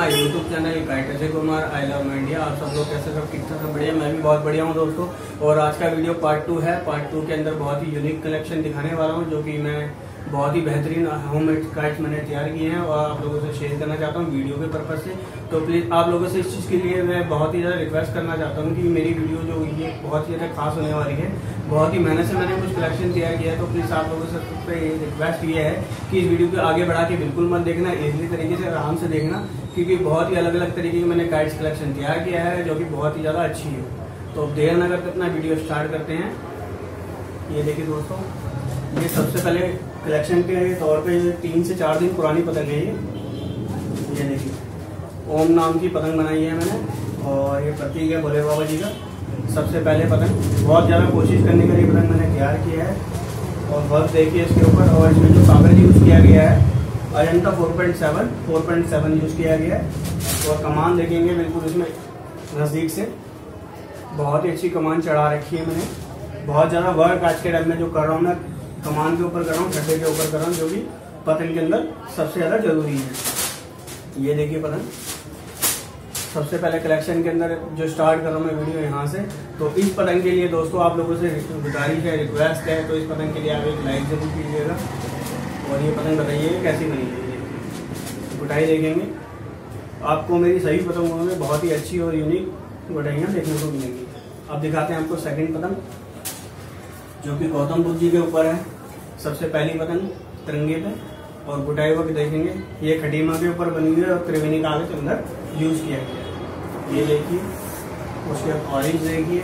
My YouTube channel किट Ajay Kumar I love my India. आप सब लोग कैसे, सब ठीक ठाक बढ़िया। मैं भी बहुत बढ़िया हूँ दोस्तों। और आज का वीडियो पार्ट 2 है। पार्ट 2 के अंदर बहुत ही यूनिक कलेक्शन दिखाने वाला हूँ, जो कि मैं बहुत ही बेहतरीन होममेड काइट्स मैंने तैयार किए हैं और आप लोगों से शेयर करना चाहता हूँ वीडियो के पर्पज से। तो प्लीज़ आप लोगों से इस चीज़ के लिए मैं बहुत ही ज़्यादा रिक्वेस्ट करना चाहता हूँ कि मेरी वीडियो जो ये बहुत ही ज़्यादा खास होने वाली है। बहुत ही मेहनत से मैंने कुछ कलेक्शन तैयार किया है, तो प्लीज़ आप लोगों से रिक्वेस्ट ये है कि इस वीडियो को आगे बढ़ा के बिल्कुल मत देखना, ईजिली तरीके से आराम से देखना, क्योंकि बहुत ही अलग अलग तरीके की मैंने काइट्स कलेक्शन तैयार किया है जो कि बहुत ही ज़्यादा अच्छी है। तो देर न करके अपना वीडियो स्टार्ट करते हैं। ये देखिए दोस्तों, ये सबसे पहले कलेक्शन के तौर पे 3 से 4 दिन पुरानी पतंग है। ये देखिए, ओम नाम की पतंग बनाई है मैंने और ये प्रतीक है भोले बाबा जी का। सबसे पहले पतंग बहुत ज़्यादा कोशिश करने के लिए पतंग मैंने तैयार किया है और वर्क देखिए इसके ऊपर। और इसमें जो कागज यूज़ किया गया है अजंता 4.7 यूज़ किया गया है। और कमान देखेंगे बिल्कुल इसमें नज़दीक से बहुत ही अच्छी कमान चढ़ा रखी है मैंने। बहुत ज़्यादा वर्क आज के टाइम में जो कर रहा हूँ मैं, कमान के ऊपर कर रहा हूँ, खड्डे के ऊपर कर रहा हूँ, जो कि पतंग के अंदर सबसे ज़्यादा जरूरी है। ये देखिए पतंग, सबसे पहले कलेक्शन के अंदर जो स्टार्ट कर रहा हूँ मैं वीडियो यहाँ से। तो इस पतंग के लिए दोस्तों आप लोगों से गुजारिश है, रिक्वेस्ट है, तो इस पतंग के लिए आप एक लाइक जरूर कीजिएगा। और ये पतंग बताइए कैसी बनी है। गुटाई देखेंगे, आपको मेरी सभी पतंगों में बहुत ही अच्छी और यूनिक गुटाइयाँ देखने को मिलेंगी। अब दिखाते हैं आपको सेकंड पतंग, जो कि गौतम बुद्ध जी के ऊपर है। सबसे पहली पतंग तिरंगे पे और गुटाई वर्क देखेंगे, ये खटीमा के ऊपर बनी हुई है और त्रिवेणी कागज के अंदर यूज किया गया है। ये देखिए, उसके बाद ऑरेंज देखिए,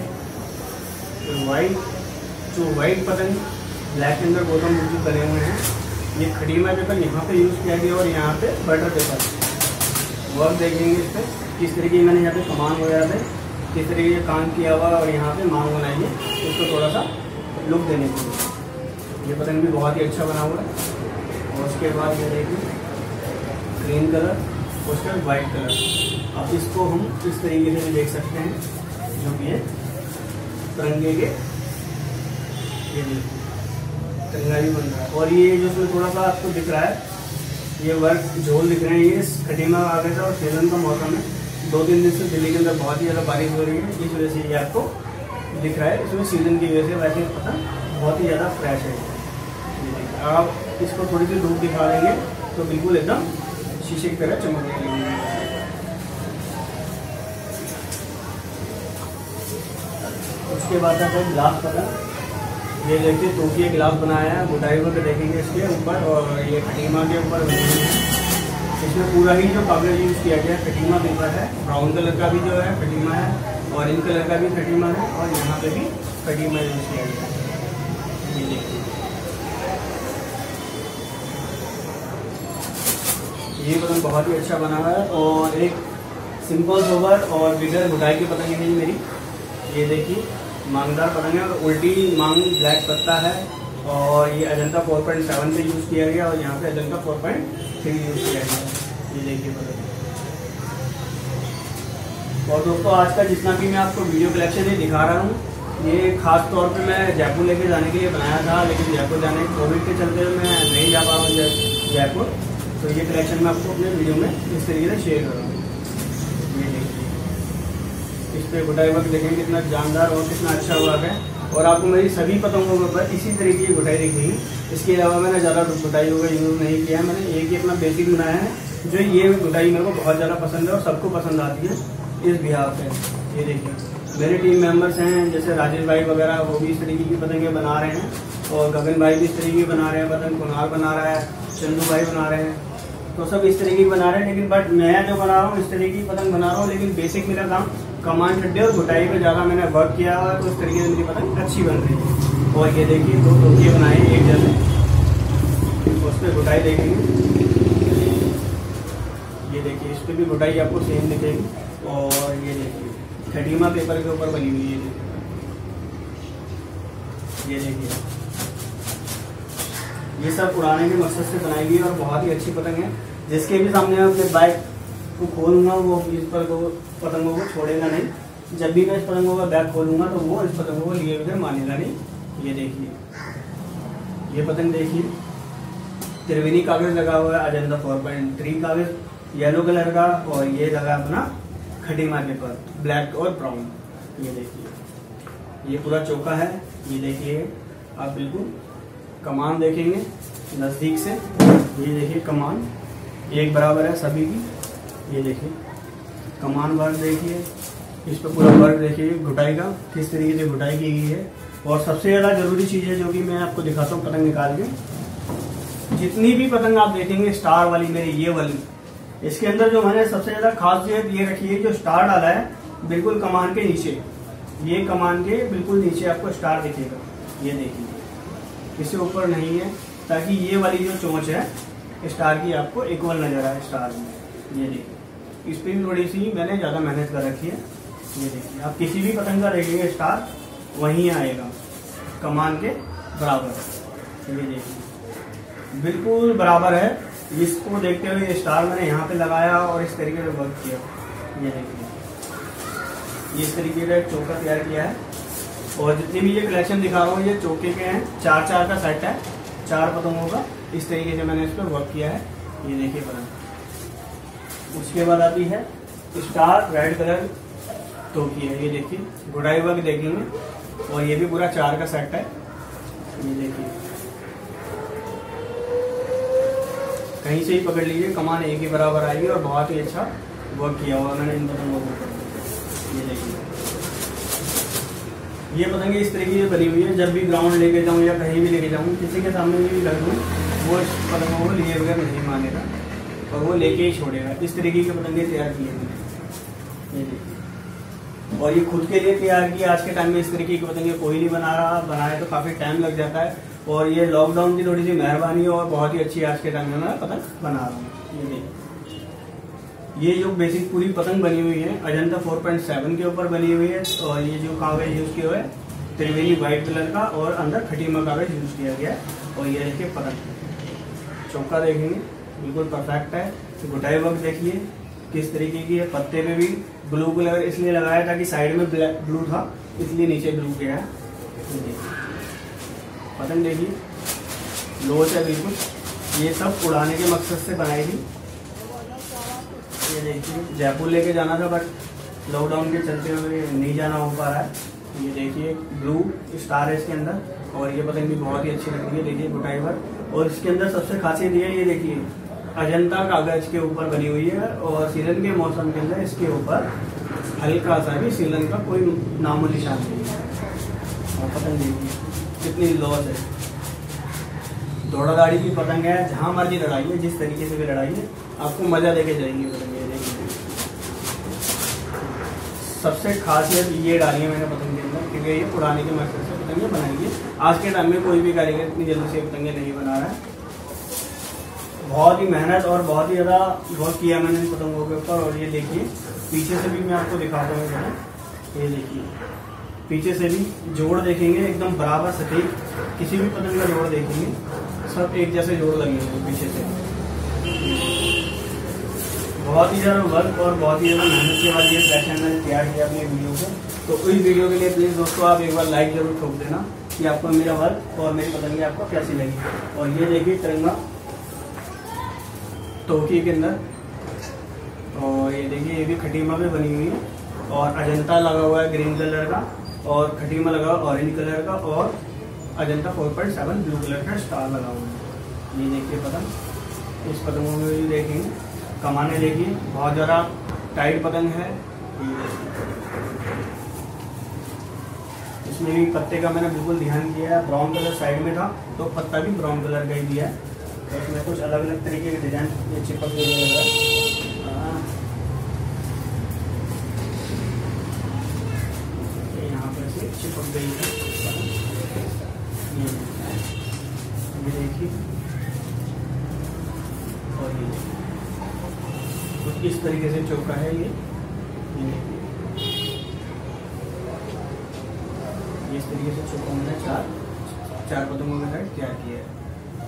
वाइट, जो वाइट पतंग ब्लैक के अंदर गौतम बुद्ध जी बने हुए हैं। ये खटीमा पेपर यहाँ पे यूज किया गया और यहाँ पे बटर पेपर वर्क देखेंगे। इस पर किस तरीके मैंने यहाँ पे कमान वगैरह पे किस तरीके से काम किया हुआ और यहाँ पे मांग बनाई है उसको थोड़ा सा लुक देने के लिए। ये पतंग भी बहुत ही अच्छा बना हुआ है। और उसके बाद ये देखिए ग्रीन कलर, उसके बाद वाइट कलर। अब इसको हम इस तरीके से भी देख सकते हैं, जो कि है तिरंगे के। ये देखिए तिरंगा भी बन रहा है। और ये जो उसमें थोड़ा सा आपको दिख रहा है, ये वर्क झोल दिख रहे हैं, ये खटीमा आ गया था और सीजन का मौसम है। 2-3 दिन से दिल्ली के अंदर बहुत ही ज़्यादा बारिश हो रही है, इस वजह से ये आपको दिख रहा है। इसमें सीजन की वजह से वैसे पता बहुत ही ज़्यादा फ्रेश है। आप इसको थोड़ी सी धूप दिखा देंगे तो बिल्कुल एकदम शीशे की तरह चमकने लगेगी। उसके बाद आता है ग्लास पतंग। ये देखिए टोकिया ग्लास बनाया है, गुटाई वर्क देखेंगे इसके ऊपर और ये खटीमा के ऊपर बनी हुई है। इसमें पूरा ही जो कागज यूज किया गया है खटीमा पेपर है। ब्राउन कलर का भी जो है खटीमा है, ऑरेंज कलर का भी खटीमा है और यहाँ पे भी खटीमा यूज किया गया है। ये देखिए, ये पतंग बहुत ही अच्छा बना हुआ है। और एक सिंपल सोबर और बिगर गुटाई की पतंग है मेरी। ये देखिए मांगदार पतंग है और उल्टी मांग ब्लैक पत्ता है। और ये अजंता 4.7 पे यूज किया गया और यहाँ पे अजंता 4.3 यूज किया गया। ये देखिए पतंग। और दोस्तों आज का जितना भी मैं आपको वीडियो कलेक्शन ये दिखा रहा हूँ, ये खास तौर पे मैं जयपुर लेके जाने के लिए बनाया था, लेकिन जयपुर जाने कोविड के चलते हुए मैं नहीं जा पा रहा हूँ जयपुर। तो ये कलेक्शन मैं आपको अपने वीडियो में इस तरीके से शेयर कर रहा हूँ। ये देखिए, इस पर गुटाई वर्क देखेंगे कितना जानदार और कितना अच्छा वर्क है। और आपको मेरी सभी पतंगों के ऊपर इसी तरीके की गुटाई दिखेगी। इसके अलावा मैंने ज़्यादा गुटाई का यूज़ नहीं किया है। मैंने एक ही अपना बेसिक बनाया है, जो ये गुटाई मेरे को बहुत ज़्यादा पसंद है और सबको पसंद आती है इस बिहार पे। ये देखिए मेरे टीम मेंबर्स हैं, जैसे राजेश भाई वगैरह, वो भी इस तरीके की पतंगें बना रहे हैं। और गगन भाई भी इस तरीके की बना रहे हैं पतंग, कुनाल बना रहा है, चंदू भाई बना रहे हैं। तो सब इस तरीके की बना रहे हैं। लेकिन बट मैं जो बना रहा हूँ इस तरीके की पतंग बना रहा हूँ, लेकिन बेसिक मेरा काम कमान खड्डे और गुटाई पे ज़्यादा मैंने वर्क किया हुआ है, तो इस तरीके से मेरी पतंग अच्छी बन रही है। और ये देखिए 2 टोकिए बनाए एक जैसे, उस पर गुटाई देखेंगे। ये देखिए इस पर भी गुटाई आपको सेम दिखेगी। और ये देखिए खटीमा पेपर के ऊपर बनी हुई है। ये देखिए ये सब उड़ाने के मकसद से बनाई गई और बहुत ही अच्छी पतंग है। जिसके भी सामने मैं अपने बाइक को खोलूंगा वो इस पर पतंगों को छोड़ेगा नहीं। जब भी मैं इस पतंगों का बैग खोलूंगा तो वो इस पतंगों को लिए बगैर मानेगा नहीं। ये देखिए, ये पतंग देखिए त्रिवेणी कागज लगा हुआ है, अजंता 4.3 कागज येलो कलर का, और ये लगा अपना खटीमा के पर ब्लैक और ब्राउन। ये देखिए ये पूरा चौका है। ये देखिए आप बिल्कुल कमान देखेंगे नजदीक से। ये देखिए कमान एक बराबर है सभी की। ये देखिए कमान वर्क देखिए, इस पर पूरा वर्क देखिए घुटाई का किस तरीके से घुटाई की गई है। और सबसे ज्यादा जरूरी चीज है जो कि मैं आपको दिखाता हूँ पतंग निकाल के। जितनी भी पतंग आप देखेंगे स्टार वाली मेरी ये वाली, इसके अंदर जो मैंने सबसे ज्यादा खासियत ये रखी है, जो स्टार डाला है बिल्कुल कमान के नीचे, ये कमान के बिल्कुल नीचे आपको स्टार दिखेगा। ये देखिए इससे ऊपर नहीं है, ताकि ये वाली जो चोंच है स्टार की आपको इक्वल नजर आए स्टार में। ये देखिए इस पर भी थोड़ी सी मैंने ज्यादा मेहनत कर रखी है। ये देखिए आप किसी भी पतंग का देखेंगे स्टार वहीं आएगा कमान के बराबर। ये देखिए बिल्कुल बराबर है। इसको देखते हुए स्टार मैंने यहाँ पे लगाया और इस तरीके से वर्क किया। ये देखिए इस तरीके का एक चौका तैयार किया है। और जितनी भी ये कलेक्शन दिखा रहा हूँ ये चौके के हैं, 4-4 का सेट है, 4 पतंगों का। इस तरीके से मैंने इस पर वर्क किया है। ये देखिए पतंग। उसके बाद आती है स्टार रेड कलर तो की है। ये देखिए गुड़ाई वर्क देखेंगे, और ये भी पूरा 4 का सेट है। ये देखिए कहीं से ही पकड़ लीजिए कमान एक ही बराबर आएगी, और बहुत ही अच्छा वर्क किया हुआ मैंने इन पतंगों को। ये देखिए ये पतंगे इस तरीके से बनी हुई है। जब भी ग्राउंड लेके जाऊँ या कहीं भी लेके जाऊँ, किसी के सामने भी लग दूँ, वो इस पतंगों को लिए बगैर नहीं मानेगा और वो लेके ही छोड़ेगा। इस तरीके के पतंगे तैयार किए मैंने। ये देखिए और ये खुद के लिए तैयार किया। आज के टाइम में इस तरीके के पतंगे कोई नहीं बना रहा, बनाए तो काफी टाइम लग जाता है। और ये लॉकडाउन की थोड़ी सी मेहरबानी है और बहुत ही अच्छी आज के टाइम में मैं पतंग बना रहा हूँ। ये देखिए ये जो बेसिक पूरी पतंग बनी हुई है अजंता 4.7 के ऊपर बनी हुई है। और ये जो कागज यूज किया हुआ है त्रिवेणी व्हाइट कलर का, और अंदर खटीमा कागज यूज किया गया है। और ये देखिए पतंग चौका देखेंगे बिल्कुल परफेक्ट है। घुटाई वर्क देखिए किस तरीके की है। पत्ते पे भी ब्लू कलर इसलिए लगाया ताकि साइड में ब्लू था, इसलिए नीचे ब्लू गया है। पतंग देखिए लोच है बिल्कुल। ये सब उड़ाने के मकसद से बनाई थी। ये देखिए जयपुर लेके जाना था बट लॉकडाउन के चलते हुए नहीं जाना हो पा रहा है। ये देखिए ब्लू स्टार है इसके अंदर, और ये पतंग भी बहुत ही अच्छी लग रही है। देखिए बुटाई वर्क, और इसके अंदर सबसे खासियत ये है, ये देखिए अजंता कागज के ऊपर बनी हुई है। और सीलन के मौसम के अंदर इसके ऊपर हल्का सा भी सीलन का कोई नामो निशान नहीं है। और पतंग देखिए कितनी लॉस है। दौड़ा गाड़ी की पतंग है, जहां मर्जी लड़ाइए, जिस तरीके से भी लड़ाइए, आपको मजा देके जाएंगे पतंग। देखिए सबसे खासियत ये डाली है मैंने पतंग के अंदर, क्योंकि ये उड़ाने के मकसद से पतंगे बनाई है। आज के टाइम में कोई भी कारीगर इतनी जल्दी से पतंगे नहीं बना रहा है। बहुत ही मेहनत और बहुत ही ज्यादा वर्क किया मैंने इन पतंगों के ऊपर। और ये देखिए पीछे से भी मैं आपको दिखाता हूँ। ये देखिए पीछे से भी जोड़ देखेंगे एकदम बराबर सटीक। किसी भी पतंग का जोड़ देखेंगे सब एक जैसे जोड़ लगे हुए पीछे से। बहुत ही ज्यादा वर्क और बहुत ही ज्यादा मेहनत के बाद ये कलेक्शन मैंने तैयार किया अपनी वीडियो को। तो इस वीडियो के लिए प्लीज दोस्तों आप एक बार लाइक जरूर ठोक देना कि आपको मेरा वर्क और मेरी पतंगे आपको कैसी लगी। और ये देखिए तिरंगा टोकी के अंदर, और ये देखिए ये भी खटीमा पे बनी हुई है। और अजंता लगा हुआ है ग्रीन कलर का, और खटीमा लगा हुआ ऑरेंज कलर का, और अजंता 4.7 ब्लू कलर का स्टार लगा हुआ है। ये देखिए पतंग, इस पतंगों में भी देखेंगे कमाने देखिए बहुत ज़्यादा टाइट पतंग है। इसमें भी पत्ते का मैंने बिल्कुल ध्यान किया है। ब्राउन कलर साइड में था तो पत्ता भी ब्राउन कलर का ही दिया है। तो इसमें कुछ अलग अलग तरीके के डिजाइन ये चिपक हुए यहाँ पर से चिपक गई है। ये देखिए और ये कुछ इस तरीके से चौका है। ये इस तरीके से चौका मैंने चार पतंगों के साथ तैयार किया है।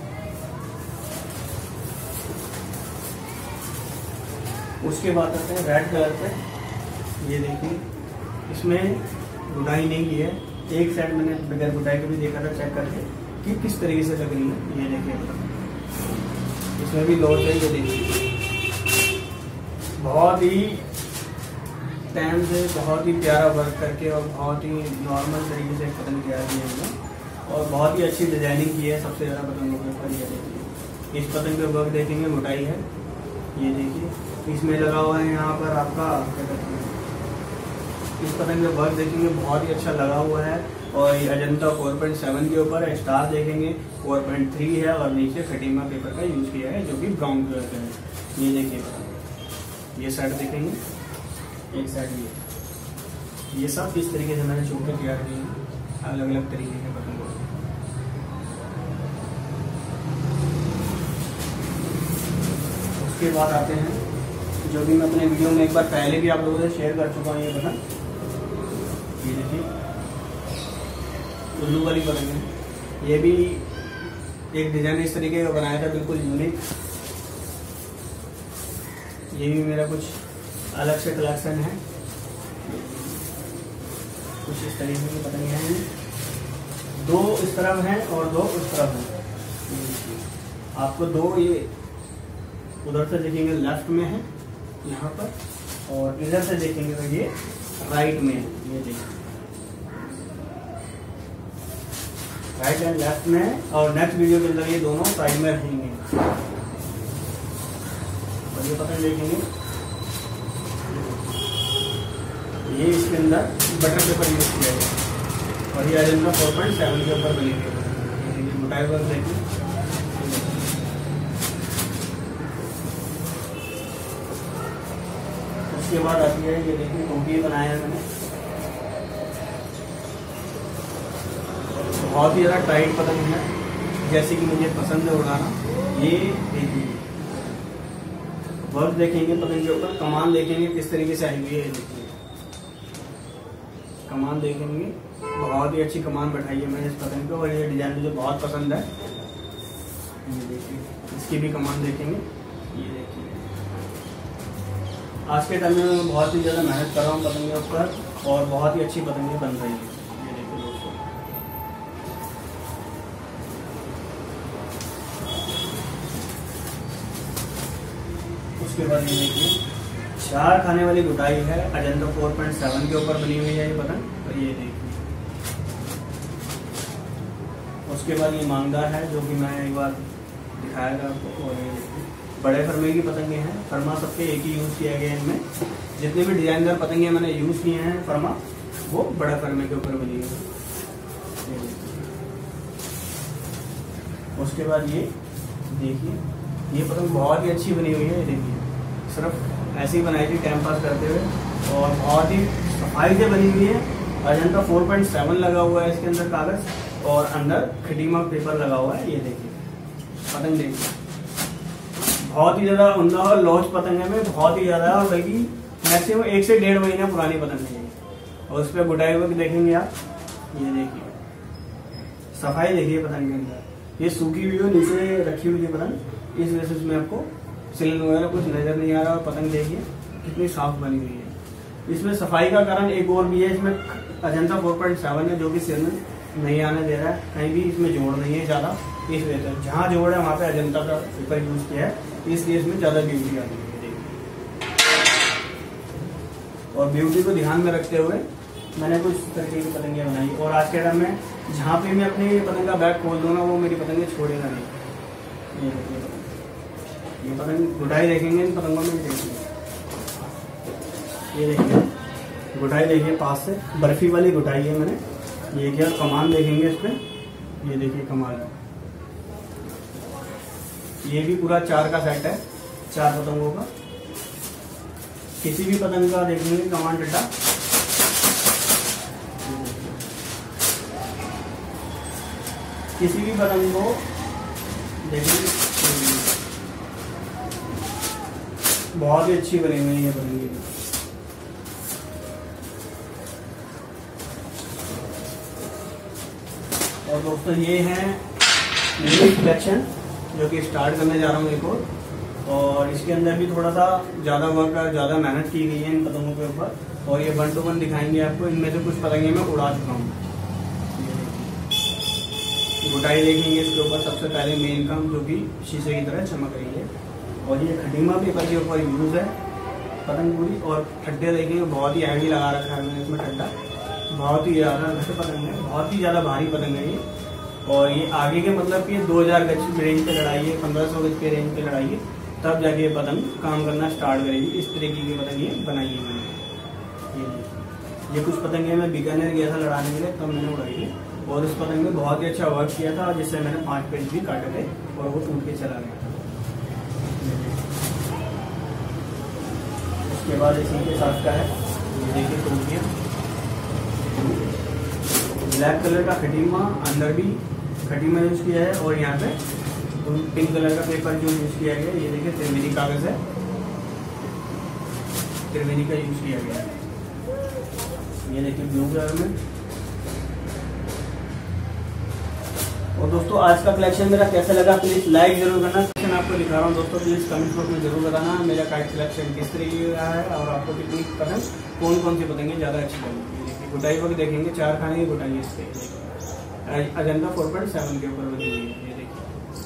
उसके बाद आते हैं रेड कलर पे। ये देखिए इसमें बुनाई नहीं की है, एक साइड मैंने बगैर बुनाई के भी देखा था चेक करके कि किस तरीके से लग रही है। ये देखिए इसमें भी लोड है। ये देखिए बहुत ही टाइम से बहुत ही प्यारा वर्क करके और बहुत ही नॉर्मल तरीके से पतंग तैयार किया है और बहुत ही अच्छी डिजाइनिंग की है। सबसे ज़्यादा पतंगों के ऊपर ये देखिए, इस पतंग पे वर्क देखेंगे, मोटाई है ये देखिए, इसमें लगा हुआ है यहाँ पर आपका क्या कहते हैं, इस पतंग पे वर्क देखेंगे बहुत ही अच्छा लगा हुआ है। और ये अजंता 4.7 के ऊपर है। स्टार देखेंगे 4.3 है और नीचे खटीमा पेपर का यूज किया है जो कि ब्राउन कलर का है। ये देखिए, ये साइड देखेंगे, एक साइड ये सब इस तरीके से मैंने चोखे तैयार किए हैं अलग अलग तरीके के पतंगों। उसके बाद आते हैं जो भी मैं अपने वीडियो में एक बार पहले भी आप लोगों से शेयर कर चुका हूँ, ये पतंग ये देखिए उल्लू वाली पतंग है। ये भी एक डिजाइन इस तरीके का बनाया था, बिल्कुल यूनिक। ये भी मेरा कुछ अलग से कलेक्शन है, कुछ इस तरीके की पतंग हैं, दो इस तरफ हैं और दो उस तरफ हैं। आपको दो ये उधर से देखेंगे लेफ्ट में है यहाँ पर, और इधर से देखेंगे तो ये राइट में है। ये देखिए राइट एंड लेफ्ट में है, और नेक्स्ट वीडियो के अंदर ये दोनों साइड में रहेंगे। और ये पतंग देखेंगे, ये इसके अंदर बटर पेपर यूज किया है और ये अजंता 4.7 के ऊपर बनी हुई है। मोटाई वर्क देखिए, उसके बाद आती है ये देखिए टोपी बनाया है मैंने, बहुत ही ज़्यादा टाइट पतंग है जैसे कि मुझे पसंद है उड़ाना। ये देखिए वर्क देखेंगे पतंग के ऊपर, कमान देखेंगे किस तरीके से आई हुई है। देखिए कमान देखेंगे, बहुत ही अच्छी कमान बैठाई है मैंने इस पतंग पे, और ये डिजाइन मुझे बहुत पसंद है। ये देखिए इसकी भी कमान देखेंगे, ये देखिए आज के टाइम में मैं बहुत ही ज़्यादा मेहनत कर रहा हूँ पतंग के ऊपर और बहुत ही अच्छी पतंगें बन रही है। ये देखिए दोस्तों, उसके बाद ये देखिए 4 खाने वाली गुटाई है, अजंता 4.7 के ऊपर बनी हुई है ये पतंग। और ये देखिए उसके बाद ये मांगदार है जो कि मैं एक बार दिखाया था आपको। और ये देखिए बड़े फरमे की पतंगे हैं, फरमा सबके एक ही यूज़ किया गया है। इनमें जितने भी डिजाइनदार पतंगे मैंने यूज़ किए हैं फरमा, वो बड़ा फरमे के ऊपर बनी हुई है। उसके बाद ये देखिए, ये पतंग बहुत ही अच्छी बनी हुई है। देखिए सिर्फ ऐसे ही बनाई थी टाइम पास करते हुए, और बहुत ही सफाई से बनी हुई है। अजंता 4.7 लगा हुआ है इसके अंदर कागज, और अंदर खटीमा पेपर लगा हुआ है। ये देखिए पतंग देखिए, बहुत ही ज़्यादा उमदा और लॉन्च पतंग है में बहुत ही ज़्यादा, और बल्कि मैक्सिमम 1 से 1.5 महीना पुरानी पतंग है। और उस पर गुटाई हुए देखेंगे आप, ये देखिए सफाई देखिए पतंग के अंदर, ये सूखी हुई है नीचे रखी हुई है पतंग, इस वजह से उसमें आपको सिलन वगैरह कुछ नजर नहीं आ रहा। और पतंग देखिए कितनी साफ बनी हुई है। इसमें सफाई का कारण एक और भी है, इसमें अजंता 4.7 है जो कि सिर में नहीं आने दे रहा है, कहीं भी इसमें जोड़ नहीं है ज़्यादा, इस वजह से जहाँ जोड़ है वहाँ पे अजंता का पेपर यूज किया है, इसलिए इसमें ज़्यादा ब्यूटी आती है। और ब्यूटी को ध्यान में रखते हुए मैंने कुछ तरीके की पतंगे बनाई। और आज के टाइम में जहाँ पे मैं अपनी पतंग का बैग खोल दूँ ना, वो मेरी पतंगे छोड़ेगा नहीं। ये देखिए ये पतंग गुटाई देखेंगे, इन पतंगों में भी देखेंगे, ये देखिए गुटाई देखिए पास से, बर्फी वाली गुटाई है मैंने ये किया। कमान देखेंगे इस पर, ये देखिए कमान, ये भी पूरा 4 का सेट है, 4 पतंगों का। किसी भी पतंग का देखेंगे कमान डंडा, किसी भी पतंग को देखेंगे बहुत ही अच्छी बनी हुई है ये पतंग। और दोस्तों ये है न्यू कलेक्शन जो कि स्टार्ट करने जा रहा हूँ एक और इसके अंदर भी थोड़ा सा ज़्यादा वर्क और ज़्यादा मेहनत की गई है इन पतंगों के ऊपर। और ये 1 to 1 दिखाएंगे आपको, इनमें से कुछ पतंगे मैं उड़ा चुका हूँ। गुटाई देखेंगे इसके ऊपर, सबसे पहले मेन काम जो कि शीशे की तरह चमक रही है। और ये खटीमा पेपर के ऊपर यूज है, पतंग पूरी। और ठड्डे देखेंगे बहुत ही हैवी लगा रखा है मैंने इसमें ठड्डा, बहुत ही ज़्यादा वैसे पतंग है, बहुत ही ज़्यादा भारी पतंग है ये। और ये आगे के मतलब कि 2000 गज की रेंज पे लड़ाई है, 1500 गज के रेंज पे लड़ाई है, तब जाके ये पतंग काम करना स्टार्ट करेगी। इस तरीके की पतंग ये बनाई है मैंने। ये कुछ पतंगे मैं बीकानेर गया था लड़ाने के लिए, तब मैंने उड़ाई थी। और उस पतंग में बहुत ही अच्छा वर्क किया था, जिससे मैंने 5 पेज भी काटे थे और वो टूट के चला गया। उसके बाद इसी के साथ का है, ये देखिए टूट गया। ब्लैक कलर का खटीमा, अंदर भी खटीमा यूज किया है, और यहाँ पे पिंक कलर का पेपर जो यूज किया गया है, ये देखिए त्रिवेणी कागज है, त्रिवेणी का यूज किया गया है। ये देखिए ब्लू कलर में। और दोस्तों आज का कलेक्शन मेरा कैसा लगा प्लीज लाइक जरूर करना। कलेक्शन आपको दिखा रहा हूँ दोस्तों, प्लीज कमेंट बॉक्स में जरूर बताना मेरा काइट कलेक्शन किस तरीके का है और आपको कितनी पसंद, कौन कौन सी पतंगे ज़्यादा अच्छी लगी। देखिए गुटाई वक्त देखेंगे, 4 खाने की गुटाई है इस पर, अजंता 4.7 के ऊपर बनी हुई है, ये देखिए।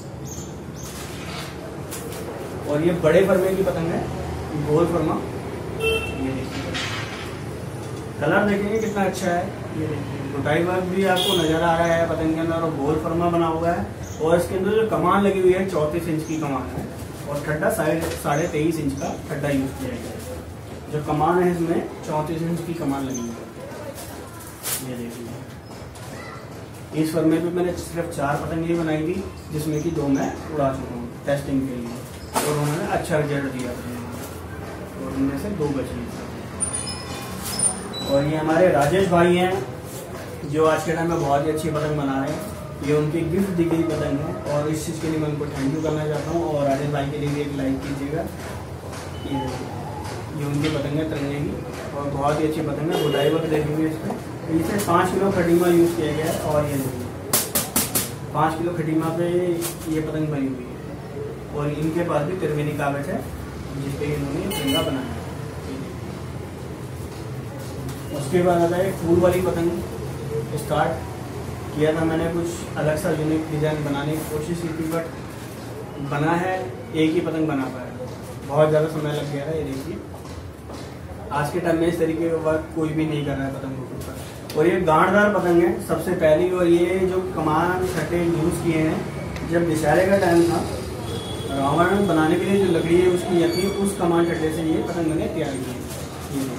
और ये बड़े फर्मे की पतंग है, गोल फर्मा, ये देखिए। कलर देखेंगे कितना अच्छा है, ये देखिए। गुटाई वर्क भी आपको नजर आ रहा है पतंग के अंदर, और गोल फर्मा बना हुआ है। और इसके अंदर जो कमान लगी हुई है 34 इंच की कमान है, और ठड्डा 23.5 इंच का ठड्डा यूज किया गया है। जो कमान है इसमें 34 इंच की कमान लगी हुई है, ये देखिए। इस फर्मे पे मैंने सिर्फ 4 पतंगे बनाई थी, जिसमें कि 2 मैं उड़ा चुका हूँ टेस्टिंग के लिए, और उन्होंने अच्छा रिजल्ट दिया, और उनमें से 2 बची। और ये हमारे राजेश भाई हैं, जो आज के टाइम में बहुत ही अच्छी पतंग बना रहे हैं। ये उनकी गिफ्ट दी गई पतंग है, और इस चीज़ के लिए मैं उनको थैंक यू करना चाहता हूँ। और राजेश भाई के लिए भी एक लाइक कीजिएगा। ये उनकी पतंग है तिरंगे की, और बहुत ही अच्छी पतंग है। गुटाई वक्त देखेंगे इस पर, इसे 5 किलो खटीमा यूज़ किया गया है। और ये देखिए 5 किलो खटीमा पे ये पतंग बनी हुई है। और इनके पास भी त्रिवेणी कागज है, जिसपे इन्होंने तिरंगा बनाया है। उसके बाद आता है फूल वाली पतंग। स्टार्ट किया था मैंने कुछ अलग सा यूनिक डिज़ाइन बनाने की कोशिश की थी, बट बना है एक ही पतंग बना पाया, बहुत ज़्यादा समय लग गया था। ये देखिए आज के टाइम में इस तरीके का वर्क कोई भी नहीं कर रहा है पतंगों के ऊपर। और ये गांठदार पतंग है सबसे पहली। और ये जो कमान छठे यूज़ किए हैं, जब दशहरे का टाइम था, रावण बनाने के लिए जो लकड़ी है उसकी थी, उस कमान छठे से ये पतंग मैंने तैयार की है।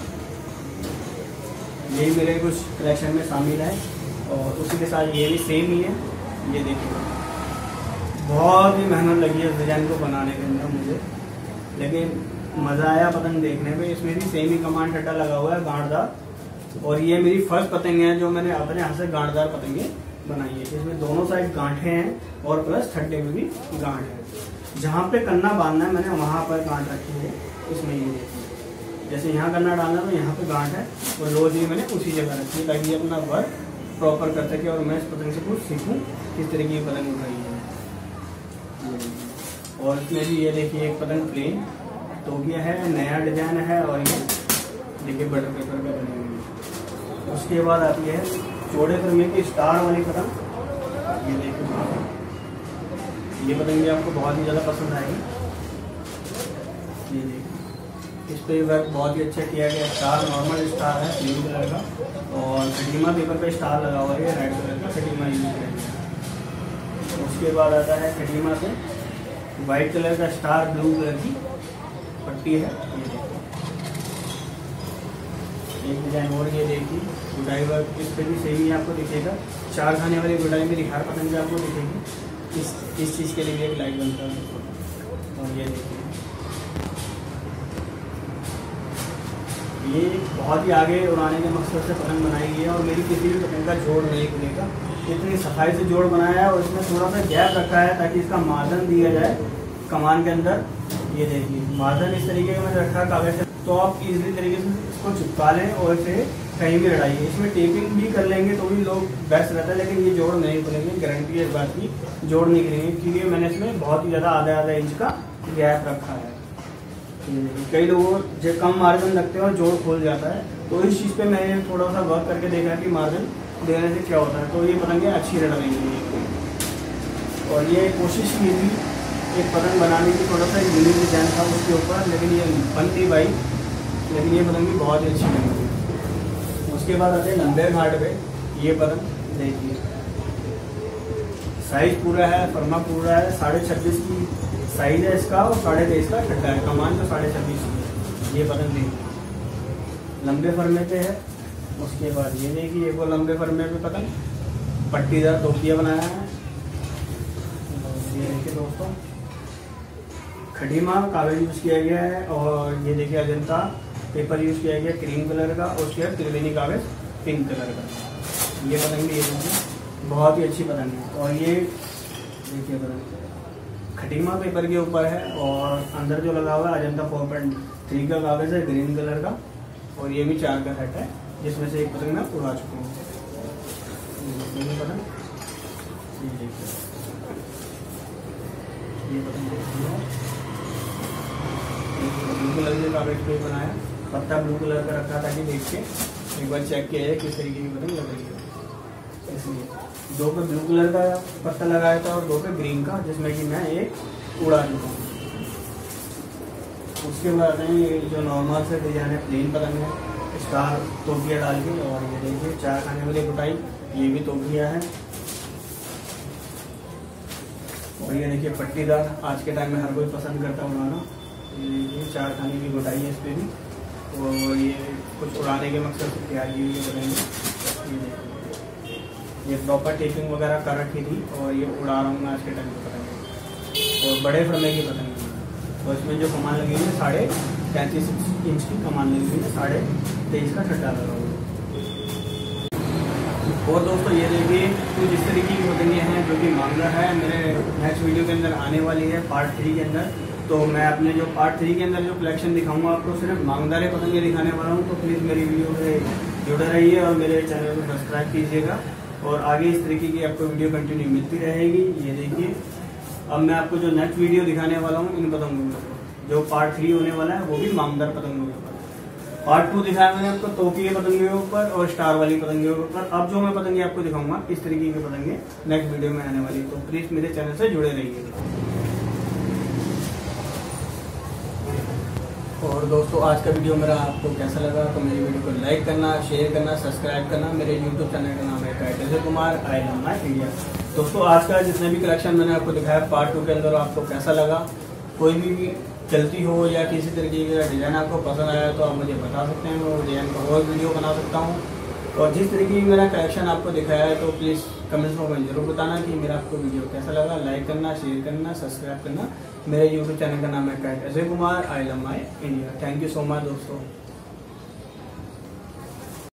ये मेरे कुछ कलेक्शन में शामिल है, और उसी के साथ ये भी सेम ही है। ये देखिए बहुत ही मेहनत लगी है इस डिज़ाइन को बनाने के अंदर मुझे, लेकिन मज़ा आया पतंग देखने पे। इसमें भी सेम ही कमान ठड्डा लगा हुआ है गांठदार। और ये मेरी फर्स्ट पतंग है जो मैंने अपने हाथ से गांठदार पतंगे बनाई है। इसमें दोनों साइड गांठे हैं, और प्लस ठड्डे में भी गांठ है। जहाँ पे कन्ना बांधना है मैंने वहाँ पर गांठ रखी है। इसमें ये देखिए, जैसे यहाँ करना डालना तो यहाँ पे गांठ है, और रोज भी मैंने उसी जगह रखी है, ताकि ये अपना वर्क प्रॉपर कर सके। और मैं इस पतंग से कुछ सीखूँ किस तरीके की पतंग उड़ रही है। और इसमें भी ये देखिए एक पतंग प्लेन तोगिया है, नया डिजाइन है, और ये देखिए बटर पेपर का बनी हुई है। उसके बाद आती है चौड़े फर्मे की स्टार वाली पतंग। ये देखिए ये पतंग भी आपको बहुत ही ज़्यादा पसंद आएगी। ये देखिए इस पे वर्क बहुत ही अच्छा किया गया। स्टार नॉर्मल स्टार है ब्लू कलर का, और खटीमा पेपर पे स्टार लगा हुआ है, रेड कलर का खटीमा यूज किया गया। उसके बाद आता है खटीमा से वाइट कलर का स्टार ब्लू कलर की पट्टी है। ये देखिए एक डिजाइन और, ये देखिए गुटाई वर्क इस पे भी सेम ही आपको दिखेगा। 4 खाने वाली गुटाई में दिखा पतंग भी आपको दिखेगी। इस चीज़ के लिए भी एक लाइक बनता है। और ये देखिए ये बहुत ही आगे उड़ाने के मकसद से पतंग बनाई गई है, और मेरी किसी भी पतंग का जोड़ नहीं खुलेगा। इतनी सफाई से जोड़ बनाया है, और इसमें थोड़ा सा गैप रखा है ताकि इसका मार्जिन दिया जाए कमान के अंदर। ये देखिए मार्जिन इस तरीके का मैंने रखा है कागज से, तो आप इजीली तरीके से इसको चिपका लें और इसे कहीं भी लड़ाइए। इसमें टेपिंग भी कर लेंगे तो भी लोग बेस्ट रहता है, लेकिन ये जोड़ नहीं खुलेंगे, गारंटी है इस बात की, जोड़ नहीं खुलेंगे, क्योंकि मैंने इसमें बहुत ही ज़्यादा आधा इंच का गैप रखा है। कई लोगों जो कम मार्जिन लगते हैं और जोड़ खुल जाता है, तो इस चीज़ पे मैंने थोड़ा सा वर्क करके देखा कि मार्जिन देने से क्या होता है, तो ये पतंगें अच्छी लड़ रही हैं। और ये कोशिश की थी एक पतंग बनाने की, थोड़ा सा यूनिक डिजाइन था उसके ऊपर, लेकिन ये बनती भाई लेकिन ये पतंग भी बहुत ही अच्छी बनी है। उसके बाद आते हैं लंबे घाट पे। ये पतंग देखिए, साइज पूरा है, फर्मा पूरा है, 26.5 की साइज है इसका और 23.5 का खड्डा है, कमान तो 26.5 की। ये पतंग देखिए लंबे फर्मे पे है। उसके बाद ये देखिए वो लंबे फर्मे पे पतंग पट्टीदार टोपिया बनाया है। ये देखिए दोस्तों, खडीमा कागज यूज किया गया है और ये देखिए अजंता पेपर यूज किया गया क्रीम कलर का और उसके बाद त्रिवेणी कागज पिंक कलर का। ये पतंग भी ये देखिए बहुत ही अच्छी पतंग है। और ये देखिए पतंग खटीमा पेपर के ऊपर है और अंदर जो लगा हुआ है अजंता 4.3 का कागज है ग्रीन कलर का। और ये भी 4 का सेट है, जिसमें से एक पतंग मैं उड़ा चुका हूँ। पतंग ये पतंग ब्लू कलर के कागज पे बनाया, पत्ता ब्लू कलर का रखा ताकि देख के एक बार चेक किया जाए किस तरीके की पतंग लग रही है। इसलिए 2 पे ब्लू कलर का पत्ता लगाया था और 2 पे ग्रीन का, जिसमें कि मैं एक उड़ा चुका हूँ। उसके बाद ये जो नॉर्मल से डिजाइन है प्लेन पतंग है, स्टार टोपिया डाल के। और ये देखिए 4 खाने वाली बुटाई, ये भी टोपिया है। और ये देखिए पट्टीदार, आज के टाइम में हर कोई पसंद करता उड़ाना। ये देखिए 4 खाने की बुटाई है इस पर भी। और ये कुछ उड़ाने के मकसद से तैयार की हुई बनाएंगे। ये प्रॉपर टेपिंग वगैरह कर रखी थी और ये उड़ा रहा हूँ मैं आज के टाइम पे पतंग। और बड़े फर्मे की पतंग है और इसमें जो कमान लगी हुई है 33.5 इंच की कमान लगी हुई है, 23.5 का खड्डा लगा हुआ है। और दोस्तों ये देखिए कुछ इस तरीके की पतंगें हैं जो कि मांगा है, मेरे नेक्स्ट वीडियो के अंदर आने वाली है पार्ट 3 के अंदर। तो मैं अपने जो पार्ट 3 के अंदर जो कलेक्शन दिखाऊंगा आपको सिर्फ मांगदारे पतंगे दिखाने वाला हूँ। तो प्लीज़ मेरी वीडियो से जुड़े रहिए और मेरे चैनल को सब्सक्राइब कीजिएगा और आगे इस तरीके की आपको वीडियो कंटिन्यू मिलती रहेगी। ये देखिए अब मैं आपको जो नेक्स्ट वीडियो दिखाने वाला हूँ इन पतंगों का, जो पार्ट 3 होने वाला है वो भी मांगदार पतंगों के ऊपर। पार्ट 2 दिखाया मैंने आपको टोपी के पतंगे के ऊपर और स्टार वाली पतंगे के ऊपर। अब जो मैं पतंगे आपको दिखाऊंगा इस तरीके की पतंगे नेक्स्ट वीडियो में आने वाली, तो प्लीज मेरे चैनल से जुड़े रहिए। और दोस्तों आज का वीडियो मेरा आपको कैसा लगा तो मेरी वीडियो को लाइक करना, शेयर करना, सब्सक्राइब करना। मेरे यूट्यूब चैनल का नाम है Ajay Kumar, I love my India. दोस्तों आज का जितने भी कलेक्शन मैंने आपको दिखाया पार्ट 2 के अंदर आपको कैसा लगा, कोई भी चलती हो या किसी तरीके का डिज़ाइन आपको पसंद आया तो आप मुझे बता सकते हैं, मैं वो डिज़ाइन का और वीडियो बना सकता हूँ। और जिस तरीके की मेरा कलेक्शन आपको दिखाया है तो प्लीज़ कमेंट्स में जरूर बताना कि मेरा आपको वीडियो कैसा लगा। लाइक करना, शेयर करना, सब्सक्राइब करना। मेरे यूट्यूब चैनल का नाम है Ajay Kumar, I love my India. Thank you so much दोस्तों।